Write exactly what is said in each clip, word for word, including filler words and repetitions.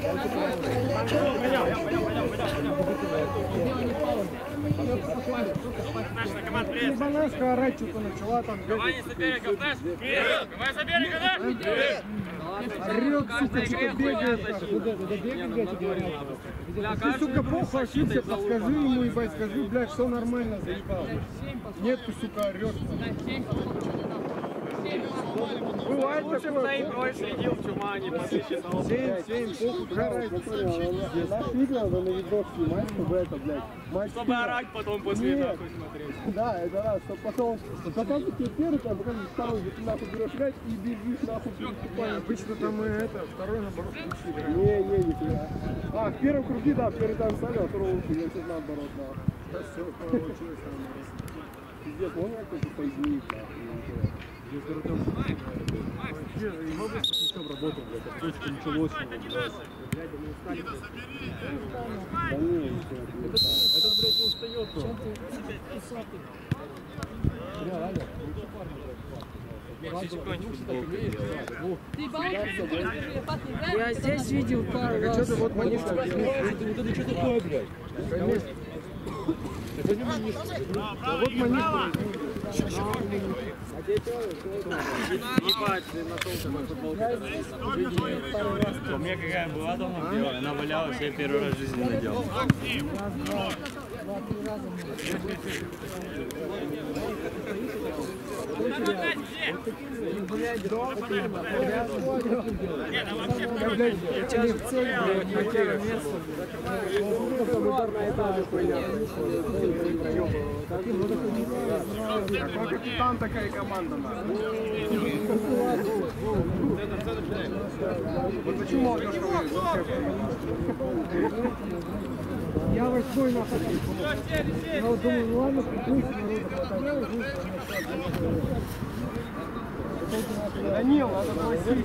Банашка орать что-то начала там. Давай не соперников, знаешь? Давай соперников, да? Орёт, сука, что-то бегает. Куда ты бегаешь, блядь, играешь? Ты, сука, похуй ошибся, подскажи ему, ебать, скажи, блядь, все нормально, заебал. Нет, ты, сука, орёшь. Бывает такое. Ой, следил в Чумане, посчитал. семь, семь, похуй, жарай. Наш видео надо на видос снимать, чтобы это, блядь. Чтобы орать потом после нахуй смотреть. Да, это раз, чтобы потом, потом ты тебе первый, там, покажешь, второй, ты нахуй берешь мяч и бежишь нахуй переступаешь. Обычно там мы это, второй наоборот ключи играем. Не, не, не фига. А, в первом круге, да, первый там стали, а второго лучше, я сейчас наоборот, да. Да все, получилось наоборот. Пиздец, он как-то соединить, нахуй. Я говорю, там вообще, и мы быстро с ничем работаем, блядь, как точка началось. Блядь, мы устали. Да не, не устает. Этот, блядь, не устает. Чем ты писатый? Бля, Аля, лучше парня, блядь. Я здесь видел пару раз. Что-то вот манишка. Вот это что такое, блядь? Вот манишка. Ебать, ты нашел такой футболку. У меня какая была дома белая, она валялась, я первый раз в жизни надел. Какой капитан, такая команда. Вот почему молодежка я восьмой на ходу. Я вот думаю, ну ладно, пусть Данил, надо просить.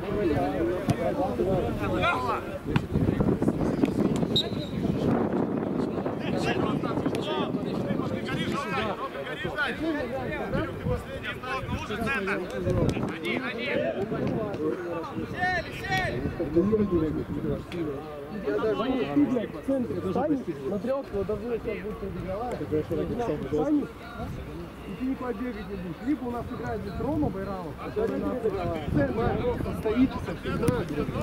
Один, один. Сели, сели. Я даже не блядь, в центре встань, смотрел, что должны сейчас будет пробеговать. Встань, и ты не побегать не будешь. Либо у нас играет здесь Рома Байрамов, который на центре стоит и совсем.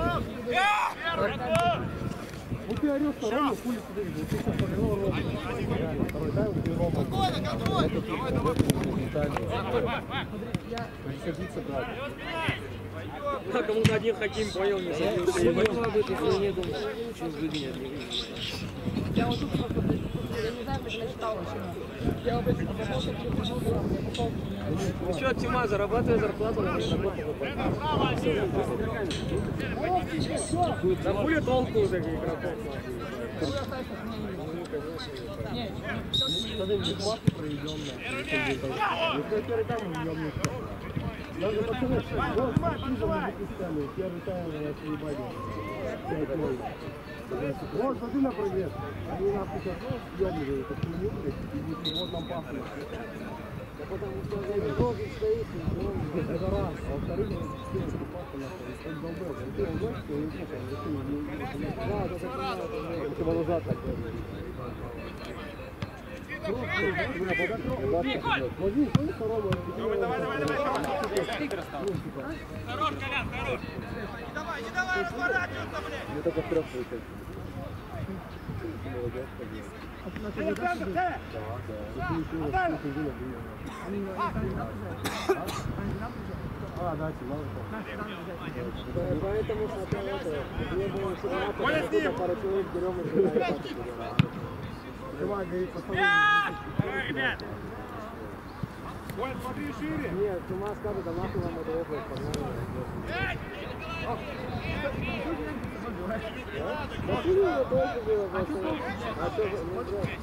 Вот ты орешь на Рому, хули сюда видишь. Ты сейчас повел Рому. Второй тайм, ты Рома. Контроль, контроль! Давай, давай. Садиться, брат. Кому-то один Хаким понял, не садился. Я понял об этом, если не думал. Через люди нет, не видишь. Я вот тут просто, я не знаю, как я читал вообще. Я вот эти Ну что, Тима, зарабатывай зарплату, на работу выполняй. Да хули толку у таких игроков? Даже пацаны, вот пизом не запускали, первый тайм я съебали. Вот, смотри на прогресс. Они нахуй сейчас съемливые, как не блядь, и вот нам пахнет. Да потому что долго стоит, это раз, а во-вторых, он стенку пахнет нахуй, он долбой. Ты он знаешь, что он не слушал, да, это понимаю, это его назад так делает. Возьми, что второго. Давай, давай, давай, давай. Хорош, Колян, хорош. Не давай, не давай, разворачиваться, блядь. Мне только трех получается. Молодец, конечно. А, да, поэтому смотрел это. Не было чемпионата, пару человек берем и играем. Давай, говорит, посмотри. Давай, ребят. Ой, смотри шире. Нет, с ума скажет, а нахуй вам это опыт, погнали. Да ты его тоже было просто. А что же, ну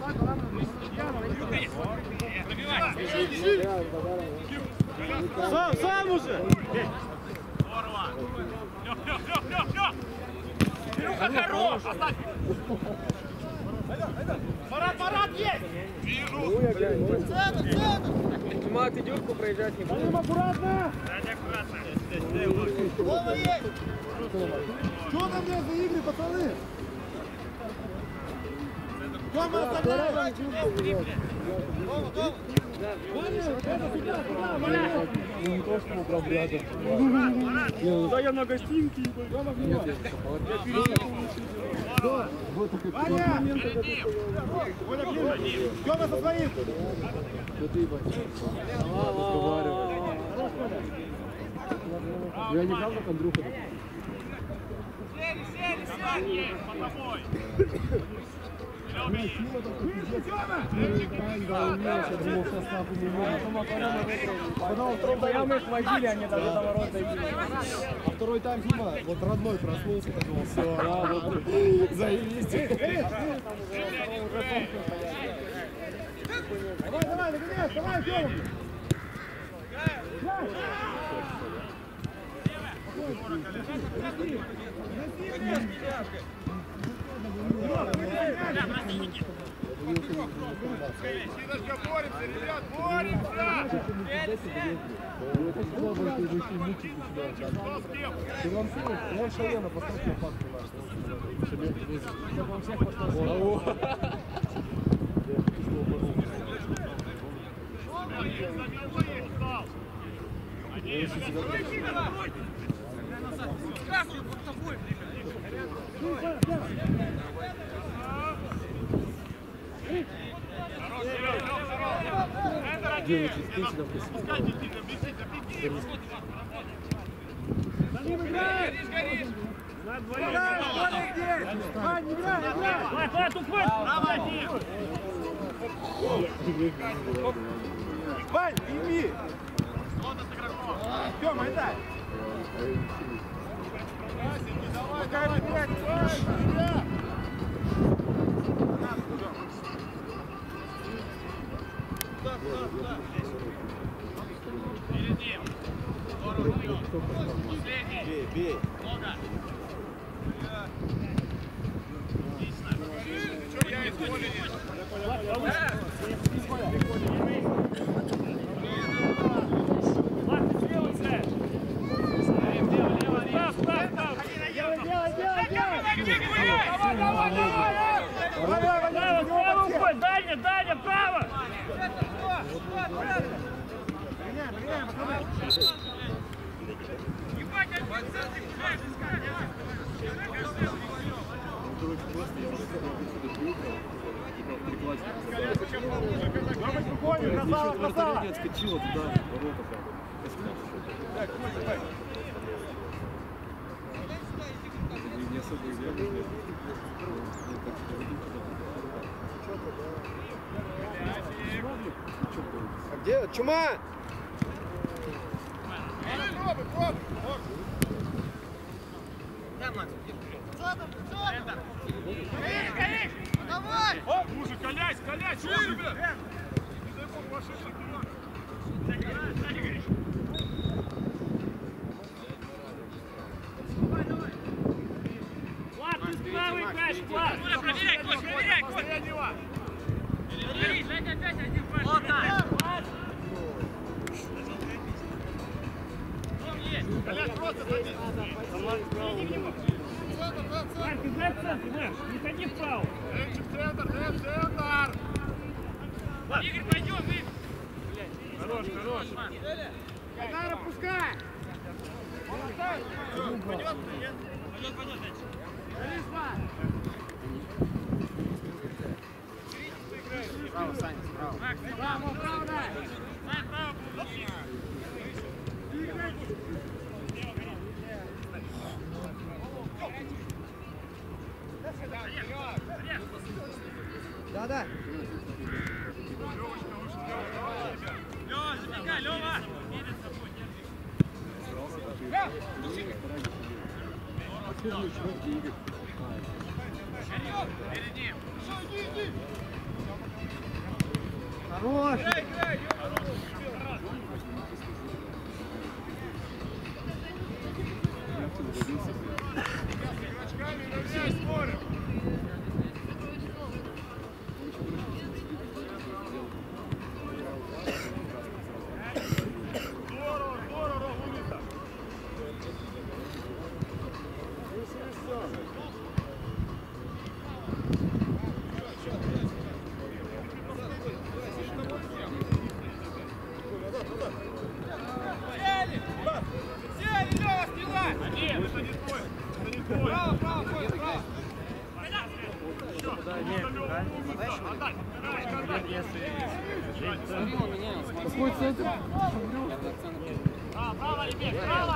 да. Сам, сам уже. Здорово. Лёг, лёг, лёг, лёг, лёг. Илюха, хорош. Оставь. Марат, Марат, есть! Вижу! Центр, центр! Тима, ты дюрку проезжать не будешь? Аккуратно! Да, не аккуратно. Вова есть! Что там, блядь, за игры, пацаны? Дома оставляй! Дома, дома! Не то, что мы прям рядом. Да я на гостинке. Нет, я вот такой момент, когда ты стоял. Тёма со своим! Что ты, разговаривай. Я не правда, Андрюха? Сели, сели, сели! Под тобой! Потом второй тайм их водили, они даже до ворот дойти. А второй тайм Дима, вот родной проснулся, подумал, все, да, заебись. Давай, давай, наконец, давай, Тёма! Сидочка, боремся, ребят, боремся! Ты вам силы, я шалена, поставь на паску наш. Чтобы вам всех поставил. Девочки, ты сюда присутствуешь. За ним играй! На двоих! Вань, играй, играй! Вань, Вань, уходь! Вань, иди! Тёма, дай! Давай, давай, давай! Перед ним. Бей, бей. Много. Отлично. Я использую. Влад, ты слева играешь. Лево, лево, лево. Став, став, став. Делай, делай, делай, делай. Давай, давай, давай. Давай, давай, право уходь. Даня, Даня, право. Меняем, меняем, пацаны. Давай спокойно, красава, красава! Отскочила туда, ворота прям. Так, давай. Не особо идеально. А где? Чума! Пробуй, пробуй! Да, Макс, давай! О, мужик, калясь, калясь! Шире, блядь! Не дай бог, пошедший вперед! Давай, давай! Влад, ты справа играешь, Влад! Проверяй, Кость, проверяй, Кость! Проверяй, Жень, опять один пальчик! Вот так! Колясь, просто садись! Марк, играй в центр, Марк, не ходи в фаул! Денчик, центр, Дэн, центр! Игорь, пойдем, Игорь! Хорош, хорош! Кайдара, пускай! Пойдет, пойдет, пойдет, пойдет, Денчик! Справа, Саня, справа! Макс, справа, справа, дай! Сань, справа, получи! Да, да. Лёва, забегай, Лёва! Перед собой, держи. Перед ним. Хорош! Играй, играй, игрочками равняй, спорим! Здорово, здорово, Рогулица! Какой центр? Право, ребят, право!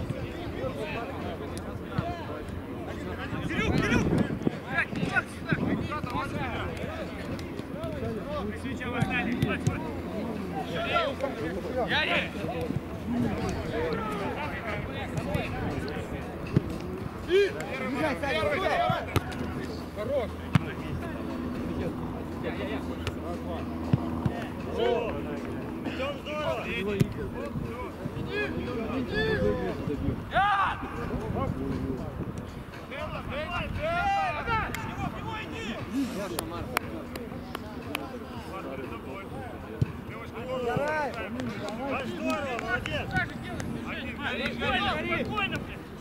Кирюк, Кирюк! Свеча вогнали! Ярик! Хорош! Идем здорово! Давай! Здорово, молодец! Спокойно!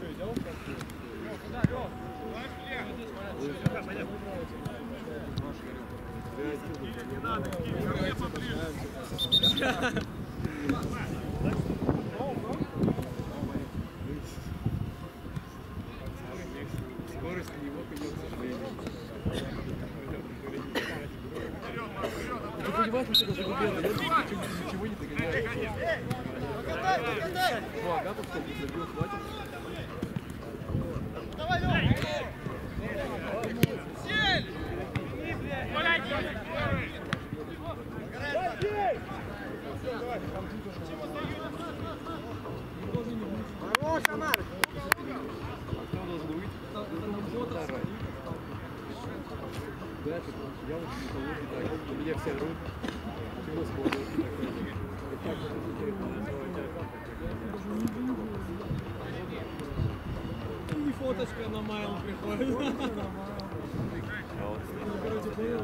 Скорость у него, к сожалению. Ты понимаешь, что это загубело? Ничего не догоняет. Ну, Агатов, кстати, забил, хватит. Давай, давай! Сель! Хорош, Амар! Да, я вот никого не так. У меня все рут. Чего сложно? И фоточка на майл приходит. Короче, понял,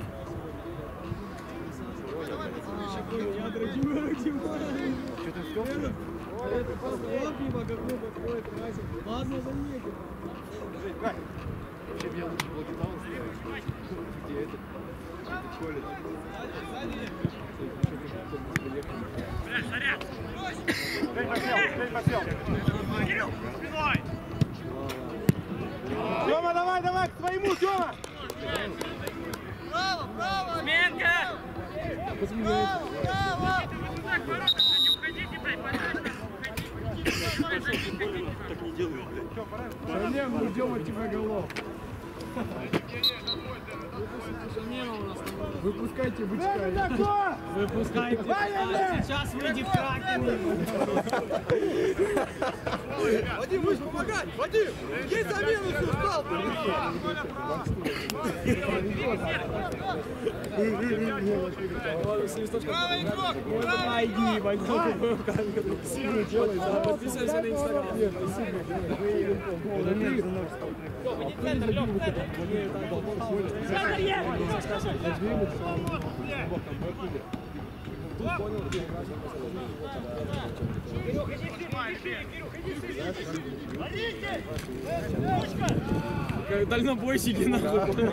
я дорогим, дорогим. Что ты сказал? Это просто вот мимо какой подходит, красит. Ладно, заметил. Вообще мне лучше блокетаун ставить. Где это? Колет. Заряд! Дай посел, дай посел! Кирилл, спиной! Тёма, давай, давай, к твоему, Тёма! Право, право! Сменка! Право, право! Не уходите, блядь, подальше! Так не делают, блядь. Проблем, мы ждем от тебя голов. Выпускайте бычка. Выпускайте. А сейчас выйдет Кракен. Вадим, будешь помогать! Вадим! Есть замену, все, встал! Правый игрок! Правый Иди, Вадим. Сильно делай, подписывайся на Инстаграм. Нет, дальнобойщики нахуй.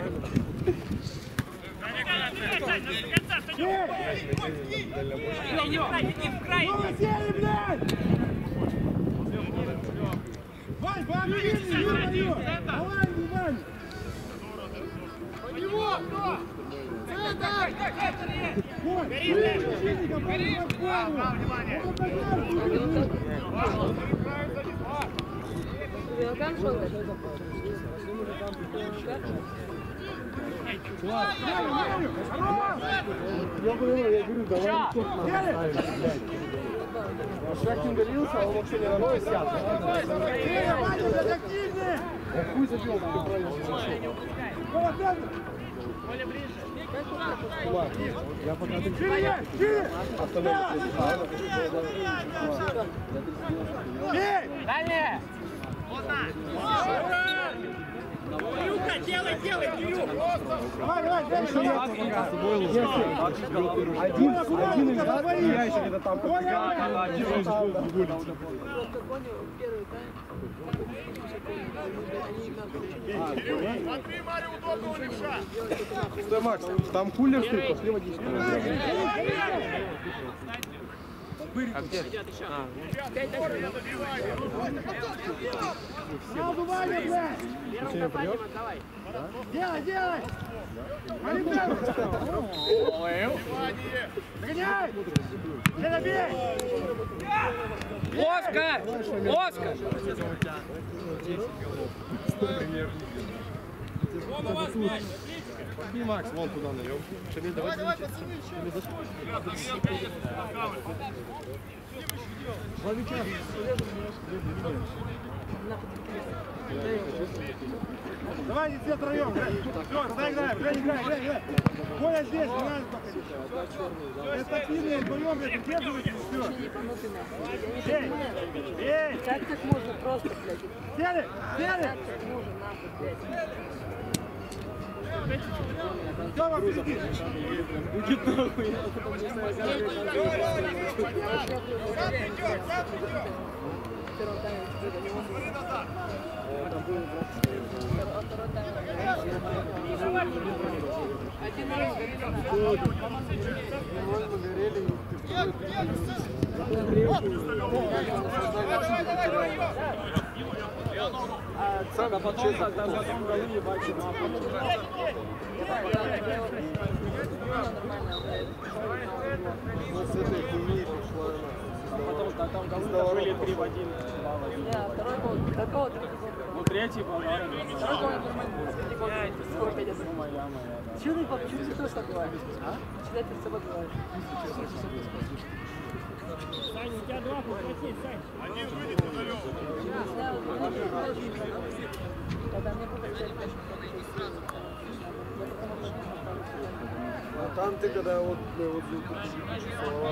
Иди в край, иди в край! Вань, Вань, Юра, давай, Вань! У него кто? Центр! Гори, гори! Право, внимание! Я говорю, я говорю, давай тут надо. Шахтин удалился, а он вообще не на новой сяд. Я хуй забил, как правильно сейчас. Я пока ты... Далее! Кирюха, делай, делай, Кирюх! Давай, давай, один, один из нас, я еще где-то там подбегал. Смотри, Мария, удобного левша! Стой, Макс, там кулер стоит, пошли водичку. А где? А, Сразу, Ваня, блядь! Делай, делай! Догоняй! Не добей! Оскар! Оскар! И Макс, вон туда налег. Давай, давай, пацаны, давай, все втроем. Все, сюда играем, играй, играй, играй, играй. Коля здесь, не надо пока. Это активнее, вдвоем, блядь, удерживайте, все. Эй, эй! Как так можно просто, блядь? Сели, сели! Как так можно, нахуй, блядь? Тёма, впереди! Будет нахуй. А потом, когда потом голы ебать, Вот с этой хуйни пришла потом, да, там голы были три в один. Да, второй гол. Какого ты гол? Ну, третий был, Второй гол нормально. Третий гол. Скоро пять один. моя, моя, да. Чего ты, пап, почему ты тоже так бываешь? А? Всегда ты с собой бываешь. Саня, у тебя два прекрати, Сань. Один выйдет удалён. Когда мне было пять лет. А там ты когда вот, ну, вот, слова.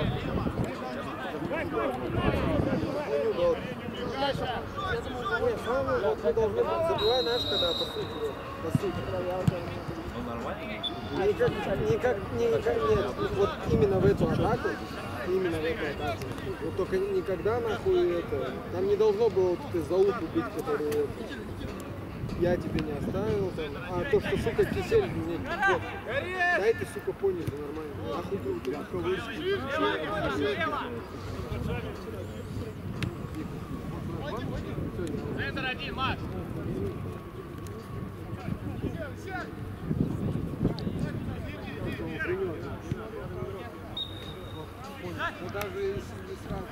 Ой, самое, вот мы должны забывать, знаешь, когда по сути, по сути. Никак, никак, никак нет, вот именно в эту атаку, именно в эту атаку. Вот только никогда нахуй это, там не должно было вот этой залупу бить, которую я тебе не оставил, там, а то, что, сука, кисель мне вот, дай ты, сука, понизу нормально, нахуй ты вот эту кавычки. Центр один, Макс. Ну даже если не сразу.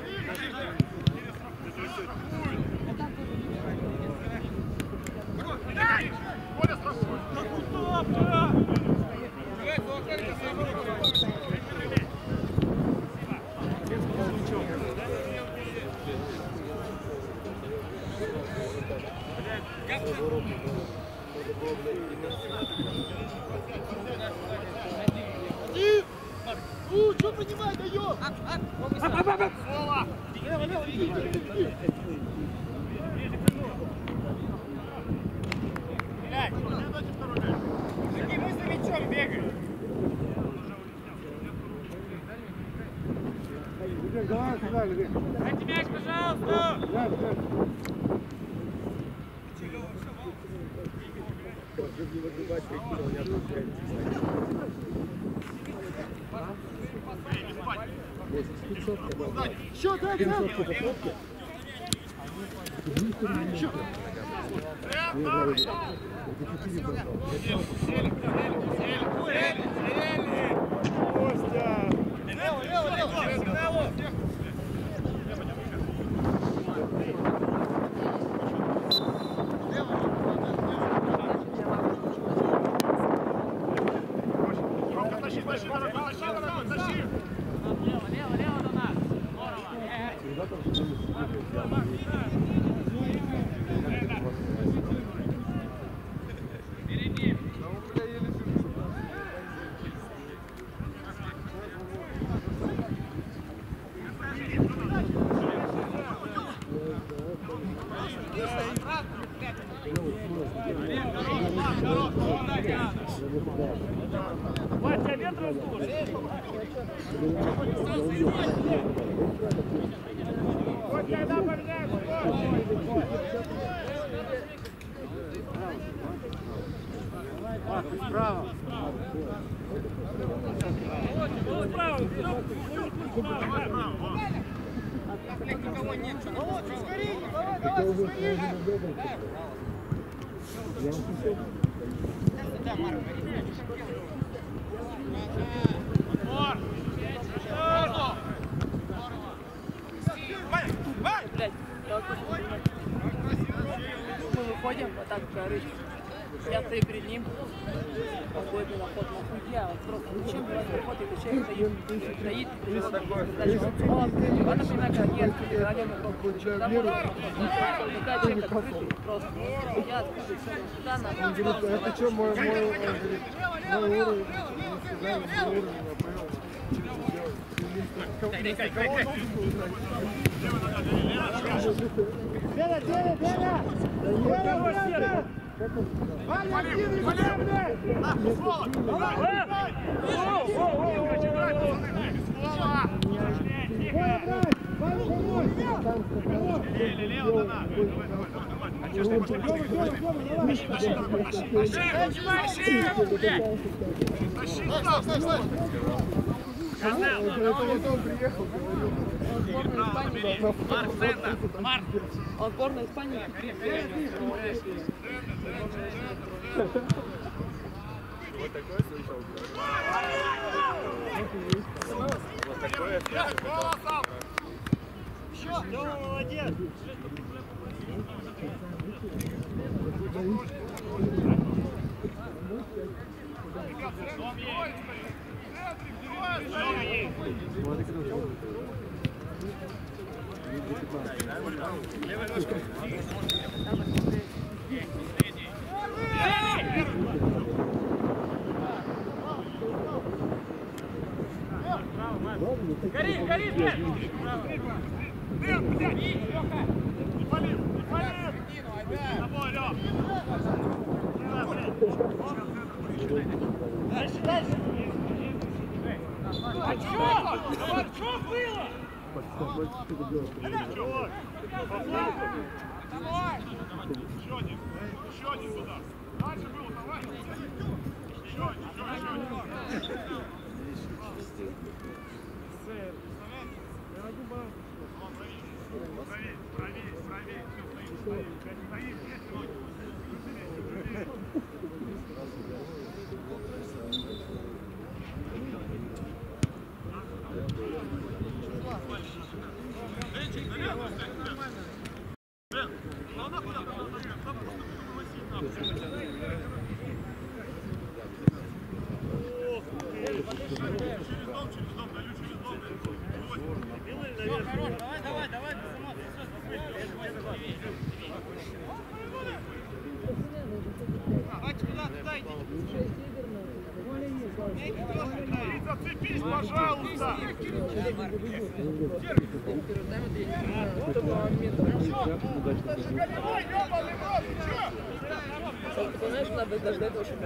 Коля, страхуй. У, что понимай, даём? Слова. Лево, лево, иди, иди, иди. Блядь, какие мы за мячом бегаем? Давай сюда, Левин. Дайте мяч, пожалуйста. Мяч, мяч. Счет, да, да. Костя! Лево, лево, лево! Лево! Тащи, тащи, тащи, тащи! Лево, лево, лево до нас! Впереди! Вась, тебя ветра слушай! Вот когда поменяешь, Пас, ты справа. вот справа, справа. Мы выходим, вот так говорит. Я стою перед ним, какой-то заход на судья, вот просто зачем делать заход, если человек стоит, стоит, дальше он, она понимает, как я переходил на просто домой, такая человек открытый, просто, я открытый, сюда, на Он говорит, это что, мой, мой, он говорит, мой уровень, не всегда мой уровень, я понял. Деля, Деля, Деля! Деля, Деля! Валя, один, Валя, блядь! Он сборная Испании. Вот такое слышал. Вот такое слышал. Молодец! Гори, гори, блядь! Блядь, блядь! Лёха! Не пали, не пали! С тобой, Лёх! Дальше, дальше! А чё? А чё было? Давай! Еще один! Еще один туда! Дальше было, давай! Еще один! Еще один! Правее, правее, правее, все, стоит, стоит, стоит, стоит, давай, давай, давай, давайте туда, туда иди. Зацепись, пожалуйста. Ты знаешь, надо дождать очень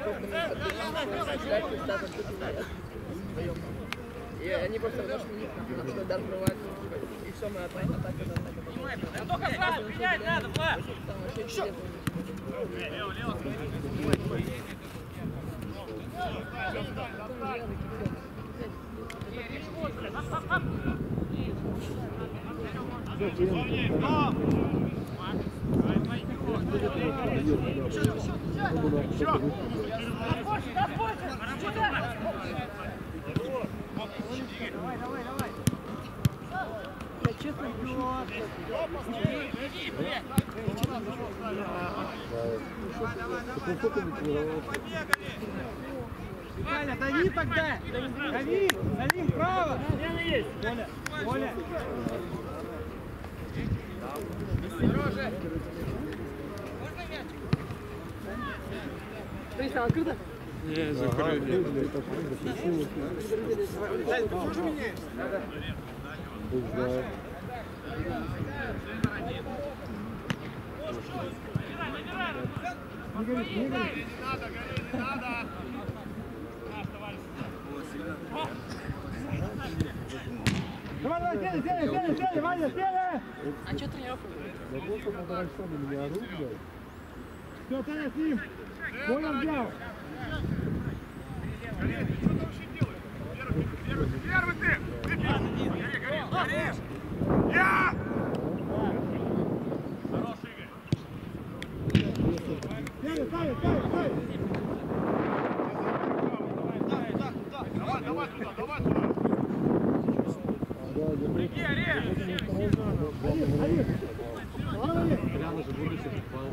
много. И они просто потому что не удар прорывают, и все, мы атака, атака, атака. Только сразу менять надо, Влад! Там вообще интересно. Лево, лево. Давай, давай, давай. Я честно бью. Ваня, дави тогда! Дави! Дави вправо! Коля! Коля! Сережа! Ты открыто? Не, закрыли. Не горит, не горит. Не надо, гори, не надо. Наш товарищ. Давай, давай, стели, стели, стели, стели, Ваня, стели! А что тренировка? Да просто полтора часа на меня орут, блядь. Все, Таня, с ним! Понял, взял! Гори, ты что там вообще делаешь? Первый, первый, первый ты! Ты первый! Гори, гори, горишь! Я! Давай, давай туда, давай туда. Беги, Олег! Прямо же будущее попал.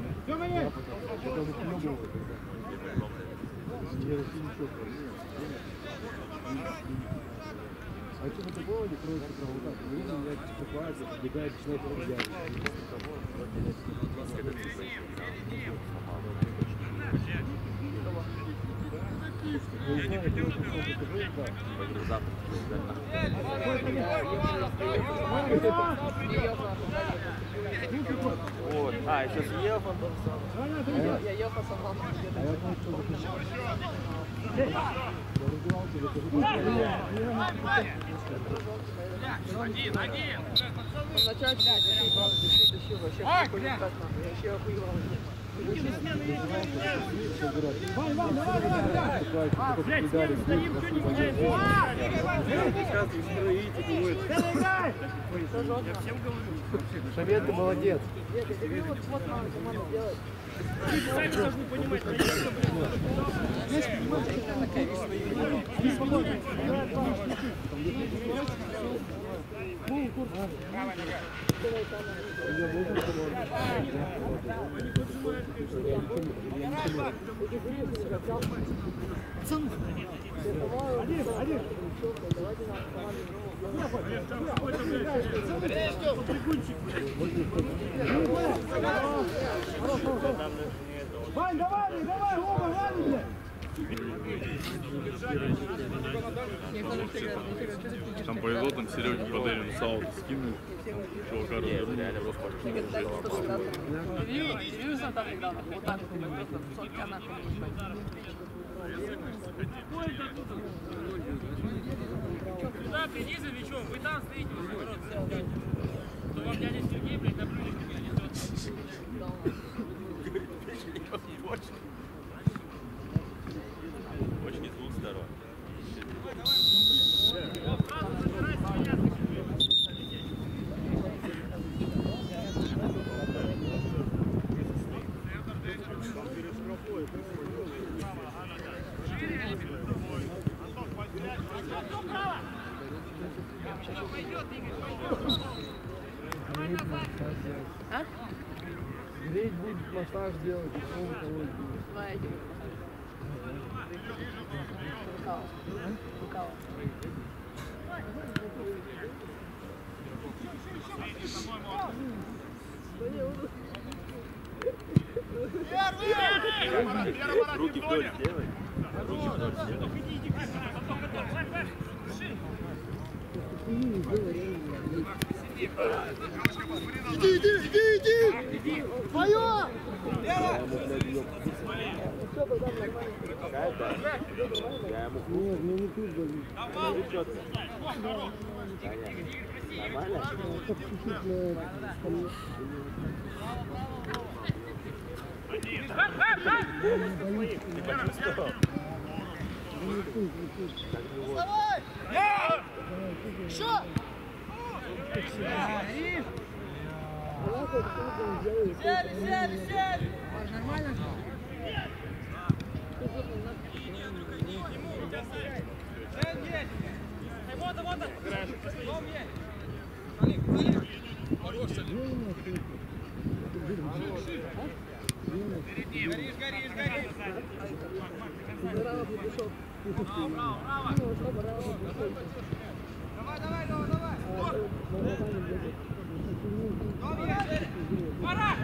А что это было, не кроется провода? Видно, меня покупается, бегает, начинает убегать. Вот. А, еще съел фантом сам. Я ехал сама. Один, один! Вначале тащил, вообще прикольно так нахуй. Я вообще охуевал. Вань, Вань, давай, давай, давай! А, блядь, стоим, стоим, что не меняется? Я всем говорю. Шамед, ты молодец. Нет, ты видел, вот вот надо команду делать. Вы сами должны понимать, что я не свободны. Один, один. Вань, давай, давай, оба, Вань! Там повезло, там Сереге подарили сало, скинул. Чувака развернул, просто Ты видел? Ты видел там недавно? Вот так вот, просто сотка нахуй. Сюда приди за мячом, вы там стоите, то вам дядя Сергей, блядь, на брюле принесет. Очень из двух сторон. А? Греть будет, массаж делать, условно кого-нибудь. Знаете. Кукава. Кукава. Руки вдоль сделай. Руки вдоль сделай. Иди, иди, иди, иди! Твое! Я ему Нет, мне не тут даже. нормально? Как чуть-чуть на... Не почувствовал? Вставай! Еще! Сядь, сядь, сядь! Нормально? Вот, вот, вот. Горишь, горишь, горишь. Давай, давай, давай, давай! Пора!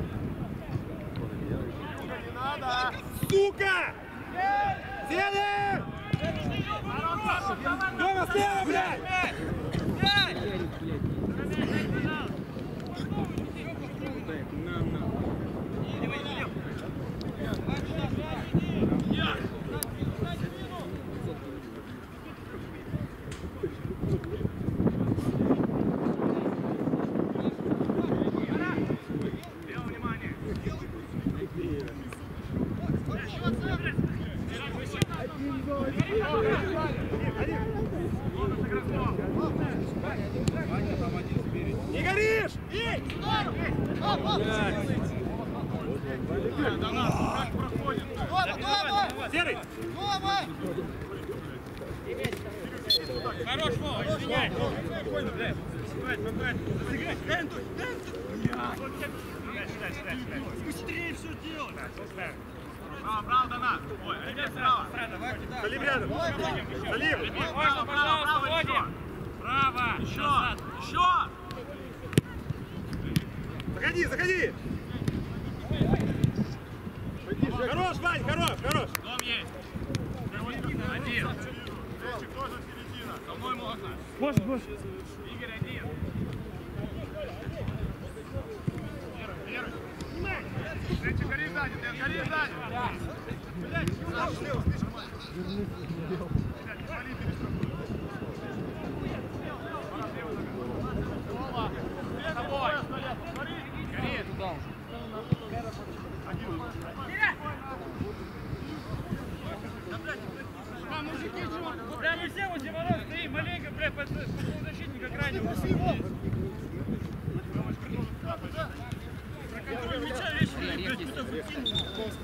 Не надо! Сука! Сели! Дома слева, блядь! Не горишь! Ей! Да нас! Серый! Хорош, Вова, извиняй! Спокойно, блядь! Разыграть! Дай, Антон! Быстрее все делай! Браво, браво, Дана! Ой, опять справа! Салим рядом! Салим! Браво, браво, браво, еще! Браво! Еще! Еще! Заходи, заходи! Хорош, Вань, хорош, хорош! Дом есть! Один! Тоже середина! Со мной можно! Может, может. Игорь один! Первый! Снимай! Женщик, гори сзади! Дэн, гори сзади! Блядь, слева, слишком! Ребят, не вали перестройку! С тобой! Гори! Туда уже! А, мужики, чего? Бля, мы все возле ворот стоим, маленько, бля, под защитника крайнего. Проконтроль мяча, вещи, блядь, куда выкинь.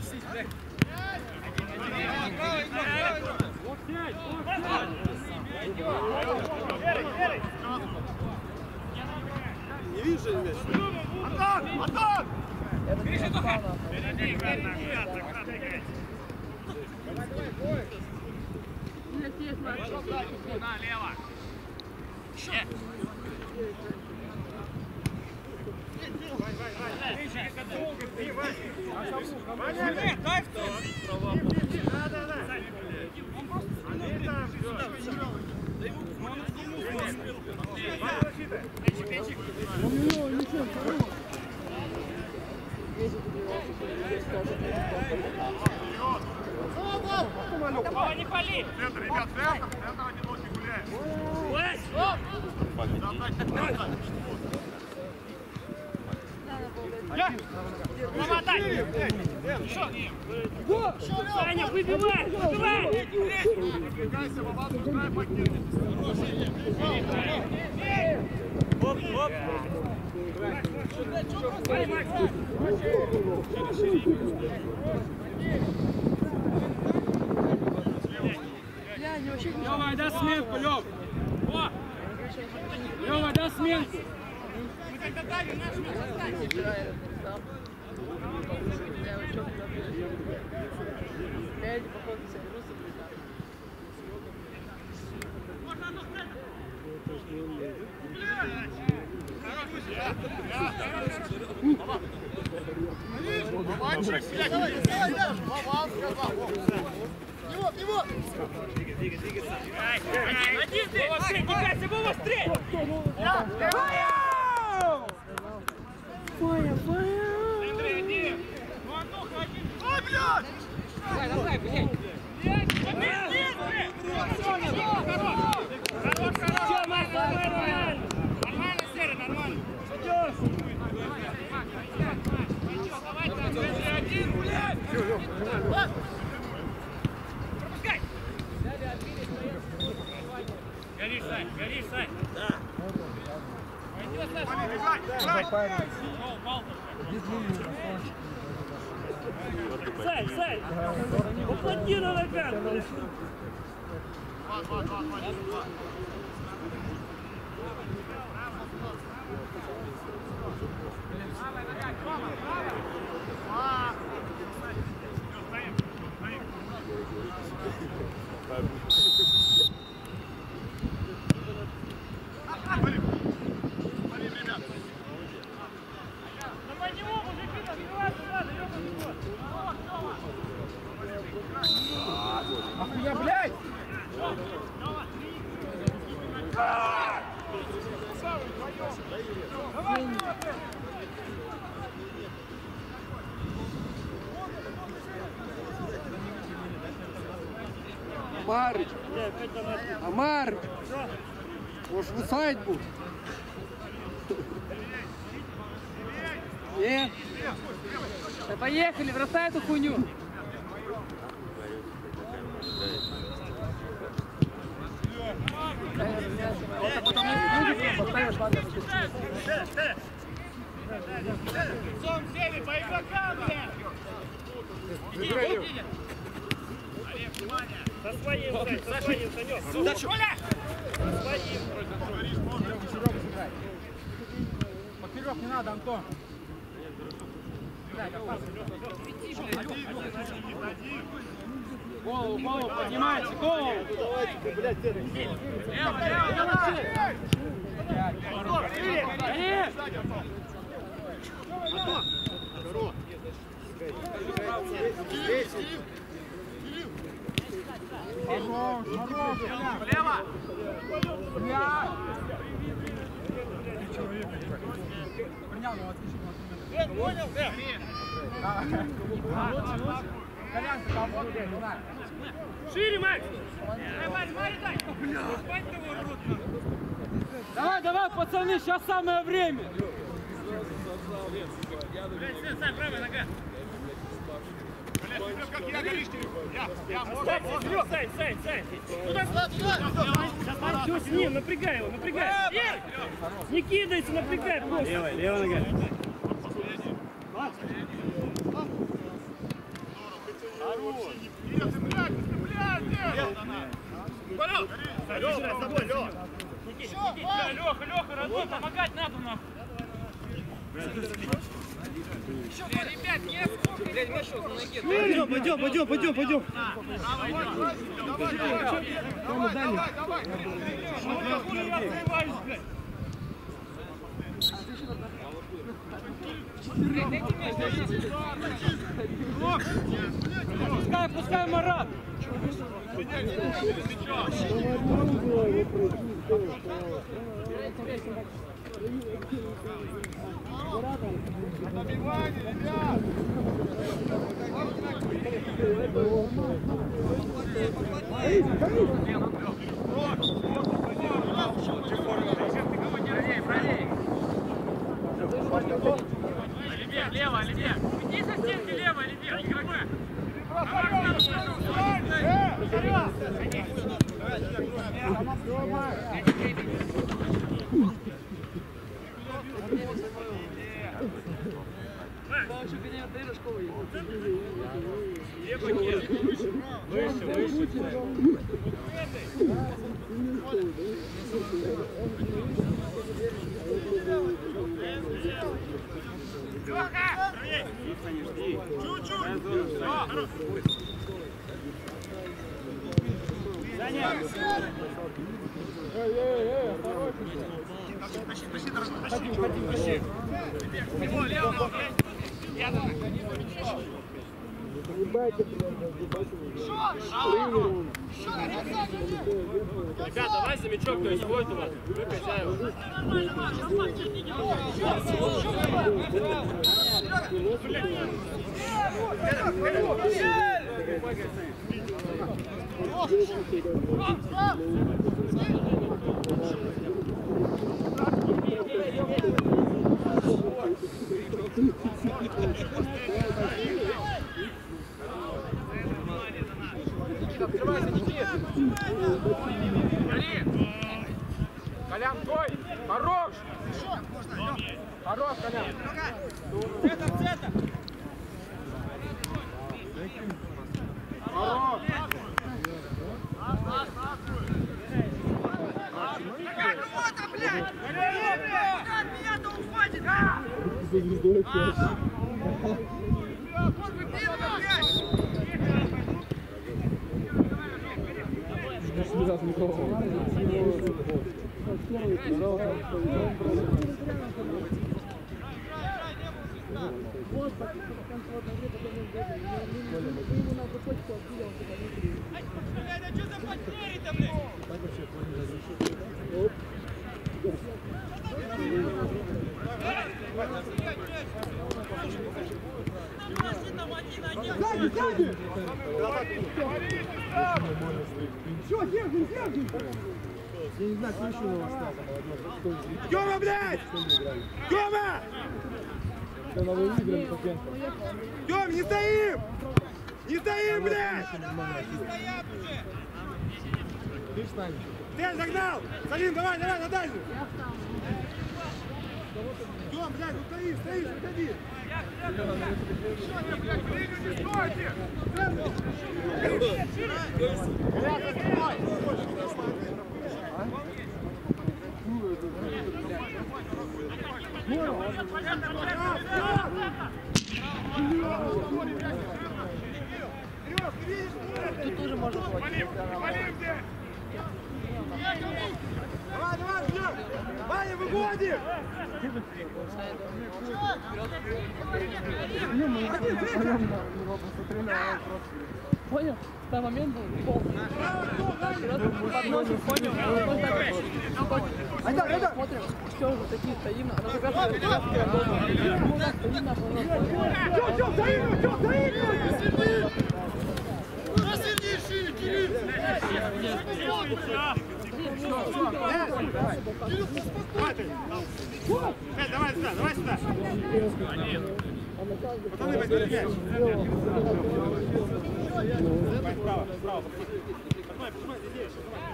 Не вижу мяч. Антон! Антон! Впереди, только! Впереди, играть, играть, играть, играть. Налево. Еще. Ваня, дай в то. Да, да, да. Он просто они там все. Да ему Пенчик, пенчик. Вова, не пали! Центр, ребят, центр! Центр одиночек гуляем! Лазь! Вова, дай! Саня, выбивай! Выбивай! Отвлекайся, Вова, пускай покинет! Оп, оп! Лёва, дай сменку, Лёв! О! Лёва, дай сменку! Мы когда дали наш мяч! Один ты! Вова, встрей! Не кайся, Вова, встрей! Фая, Фая! Андрей, один! Ну, Антоха, один! Ой, блядь! Давай, давай, блядь! Нет, нет, блядь! Хорош, хорош! Нормально, нормально! Нормально, Серый, нормально! Давай, давай, один, блядь! Пропускай! Горишь, Сань, горишь, Сань! Да! Сань, Сань! Уплотни на ногах! Ахуя, блядь! Марыч! Амар! Может, в усадьбу? Нет? Да поехали, бросай эту хуйню. Сом, сели, по игрокам, блядь! Иди, иди! Со своим, Сань, со своим, Санек. Со своим. Поперек не надо, Антон. Голову, голову, поднимайте, голову! Лево, лево, давай! Влево! Понял, да? Шире, Макс! Давай, смотри, дай! Спать того, рот! Давай, давай, пацаны, сейчас самое время! Сань, правая нога! Как я горишь, я, я, Сань, Сань, Сань, Сань! Туда, туда, туда! Все, сильнее, напрягай его, напрягай! Не кидайся, напрягай просто! Левая, левая нога. Леха, Леха, родной, помогать надо нам! Ребят, не сколько! Блядь, мешок на ноге! Пойдем, пойдем, пойдем, пойдем, пойдем. Давай, давай, давай! Пускай, пускай, Марат! Добивание, ребят! Оливьер, лево, Оливьер! Иди со стенки лево, Оливьер, игрока! Выше, выше. Ребята, давай замечок, то есть ходит у вас. Вы хозяева. Колян, твой! Хорош! Хорош, Колян! Центр, центр! Хорош! Какая кого-то, блядь! Куда от меня-то уходит? Вот вы первые, блядь! Блядь, а что за потери-то, блядь? Сзади, сзади! Все, держим, держим! Я не знаю, кто еще у вас там. Тёма, блядь! Тёма! Тём, не стоим! Не стоим, блядь! Ты с нами. Ты загнал! Салим, давай, давай, на дальнюю! Тём, блядь, ну стоишь, стоишь, выходи! Что, блядь, не стойте! Тут тоже можно хватить. Давай, давай, ждем! Ваня, выходим! Понял? Там момент был пол. Подносит, понял? Айдар, Айдар! Смотрим, все, вот такие стоим. Она как раз стоим на поворот. Чё, чё, взаимно, чё, взаимно! Сильнейший, Кирилл! Давай, давай сюда, давай сюда! Пацаны, возьмите мяч! Давай справа, справа, поднимай, поднимай, здесь!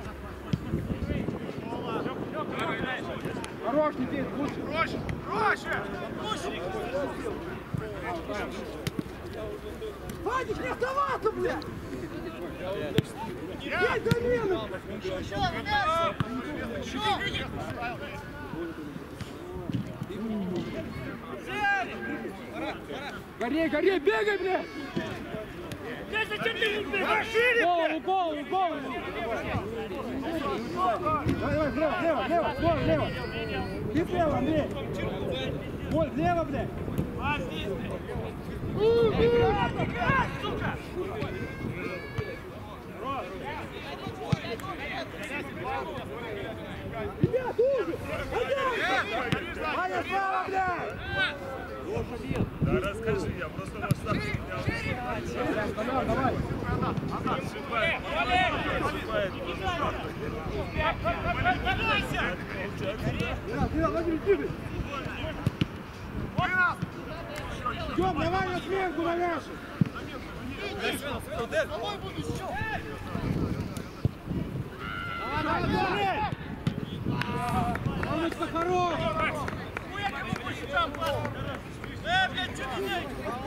Хорош, Никит, лучше! Проще, проще! Вадик, не оставаться, блядь! Есть замены! Горей, горей, бегай, блядь! Голову, голову, голову! Давай, давай, слева, слева, слева, слева, слева! Ты слева, Андрей! Вот, слева, блядь! Ребят, уже! Ваня, справа, блядь! Да расскажи, я просто ваш старший меня Давай, давай! ошибает. Тём, давай на сменку на нашу! Давай, давай! Мамочка, хорош! Э, блядь, что ты делаешь?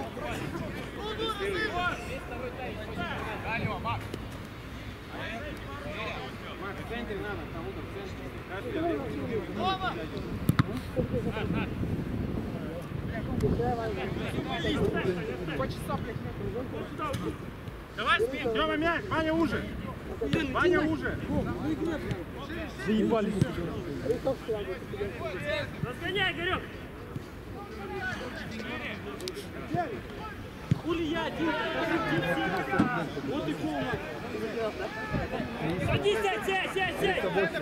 Алло, Макс! Макс, в центре надо, кому-то в центре. Тома! Давай, спин! Тёма, мяч! Ваня уже! Ваня уже! Заебали! Разгоняй, Игорек! Хули я один? Вот и полно! Садись, сядь, сядь, сядь, сядь!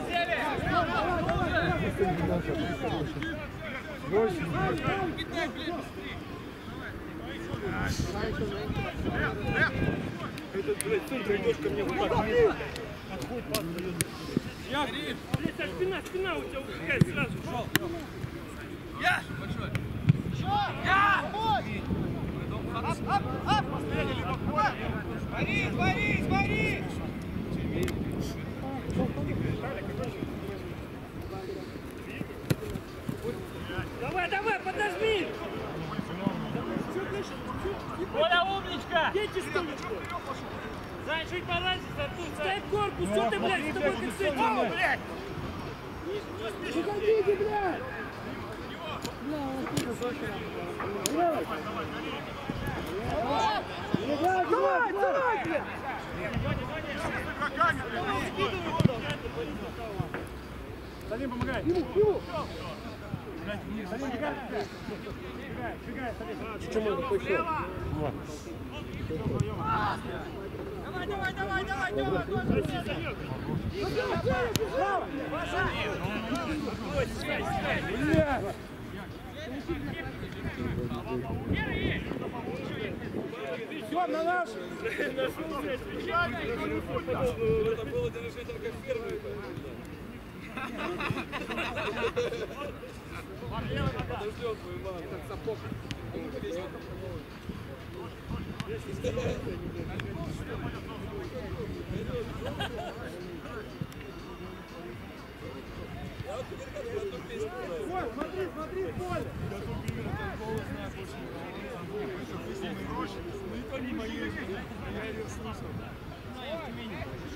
Этот, блядь, центр идешь ко мне вот так. Отходит, пас дает. Я! Блядь, а спина, спина у тебя убегает сразу. Я! Я! Ап, ап, ап! Борис, Борис, Борис! Давай, давай, подожми! Коля, умничка! Дети, что ли? Зай, чуть пораньше, Артур, ставь корпус, что ты, блядь, с тобой как с этим? О, блядь! Выходите, блядь! Давай, давай, блядь! Салим, помогай! Ему, ему! Салим, бегай! Бегай, бегай, Салим! Почему это хочешь? Давай, давай, давай, давай, давай! Все, на наш! Это было движение только фермы. Подождем твою маму. Этот сапог. Ой, смотри, смотри, поле!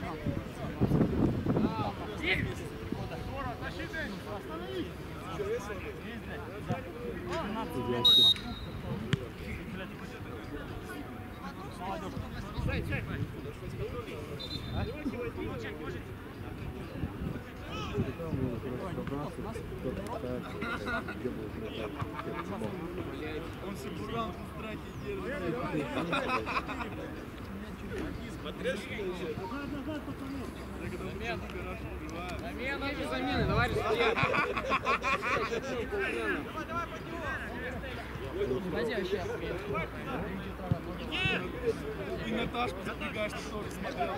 Он фигурант в страхе держит. Смотришь, Замена без замены, давай стоять. И Наташку забегаешь, ты тоже смотрел.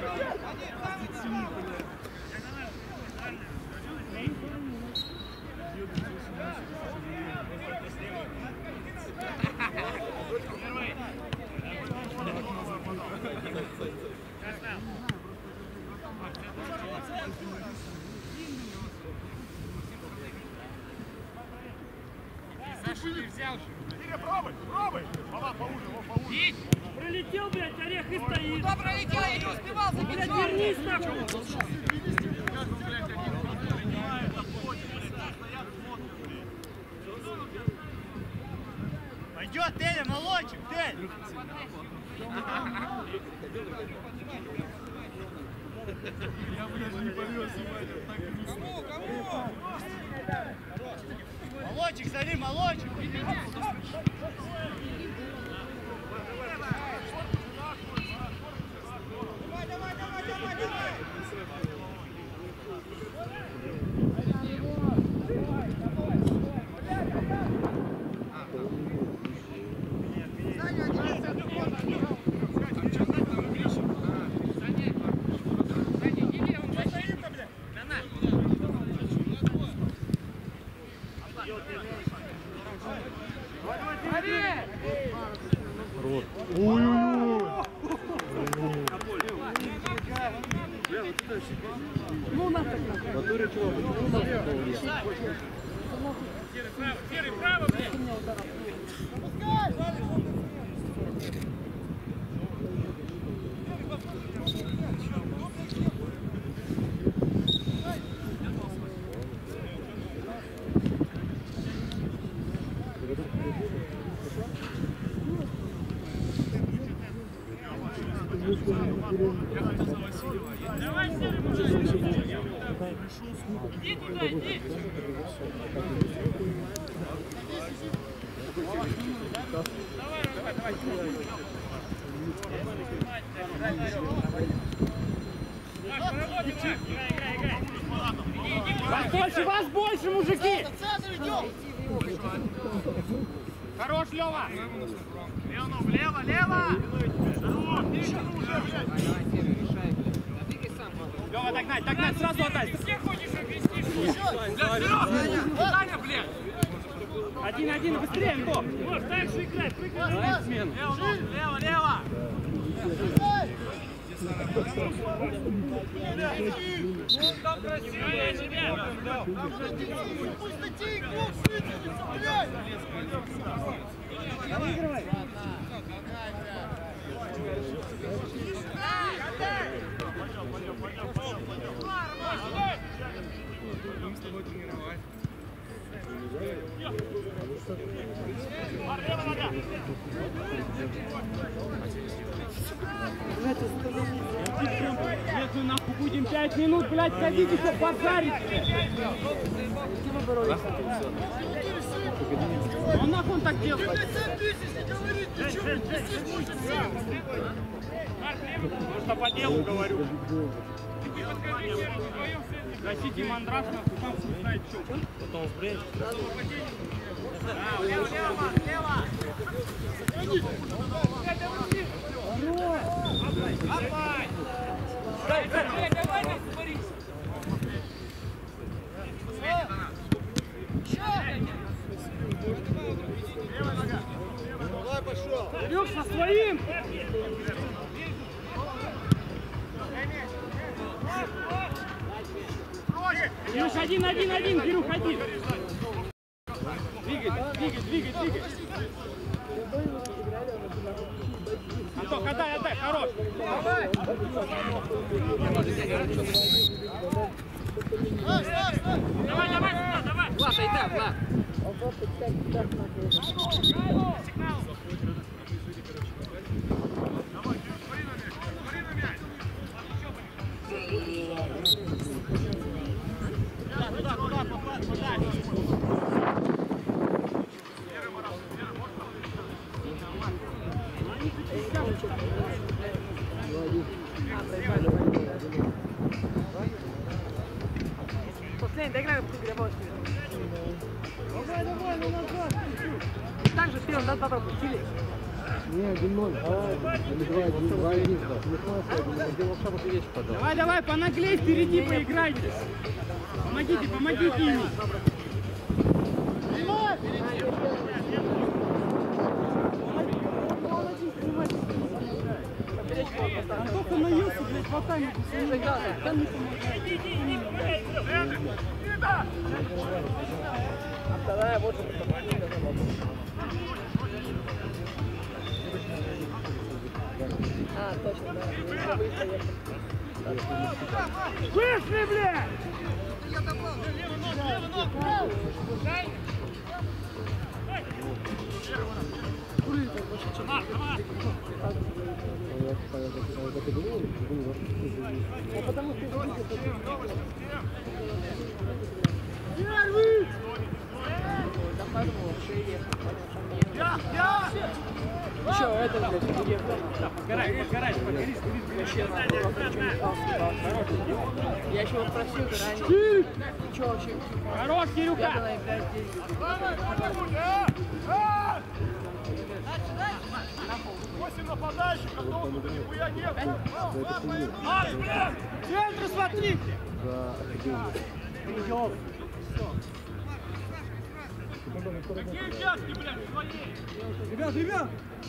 Саша, ты взял же. Пробуй, пробуй. Мама, поуже, поуже. Пролетел, блядь, орех и стоит. Кто пролетел, я не успевал за Блядь, мячом. вернись нахуй. Пойдет, Теля, молодчик, Тель. Я, блядь, не повез, кому, кому? Молодчик, смотри, молодчик. Давай, давай, давай, давай, давай. Серый, право, блядь. Давай, Серый, мужик. Иди туда, иди. Давай, давай, давай. Маш, поработай, Маш. Играй, играй, играй. Иди, иди, Вас больше, вас больше, мужики! Хорош, Лёва. Лева, влево, лево! Здорово, ты еще уже, блядь! Лёва, догнать, догнать, сразу отдай! Все хочешь объяснить, что? Саня, блядь! Один-один, быстрее, Львов! Может, дальше играть, прыгай! Давай смену! Лево, лево! Там красивее, ребята! Выигрывай! Если нахуй будем пять минут, блядь, ходите, что позарите! Он нахуй он так делает? Просто по делу говорю. Гасите мандраж, нахуй, там хуй знает что. Потом сбрей. Лево, лево, лево! Давай! Давай, давай, смотри! Давай, пошел! Илюш, со своим! Илюш, один, один, один, Кирюх, один! Двигай, двигай, двигай, двигай! Антох, отдай, отдай, хорош! Давай! Давай, давай, сюда, давай! Влад, айда, Влад! Туда, туда, попасть, подальше. Последний, доиграем в игре, босс. Давай, давай, ну назад. Так же вперед, да, попробуй, сились. Не, один ноль. Или два один, два один. Давай, давай, понаглей впереди поиграйте. Помогите, помогите им. Только на Юсу, блядь, хватай, там не помогает. Иди, иди, иди, помогай! Давай, вот же. А, точно, да. Вышли, блядь! Первый! Че, это, блядь, где? Подгорай, подгорай, подгорись, Я еще вот просил ранее. Че вообще? Хорош, Кирюха! Я была играть здесь. Восемь нападающих, готов, нихуя нет. Марш, блядь! Центр смотрите! Какие участки, блядь, свои? Ребят, ребят!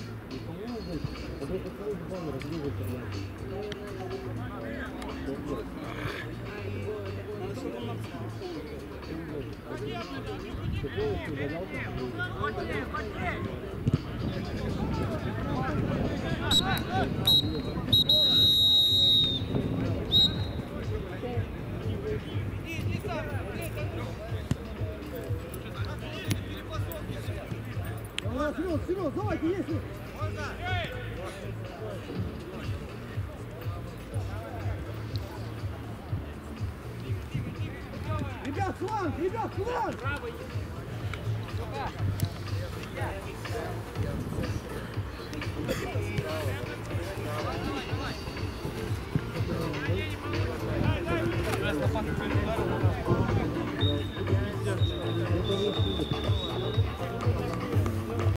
Серег, Серег, давайте, если... Ребят, фланг, ребят, фланг!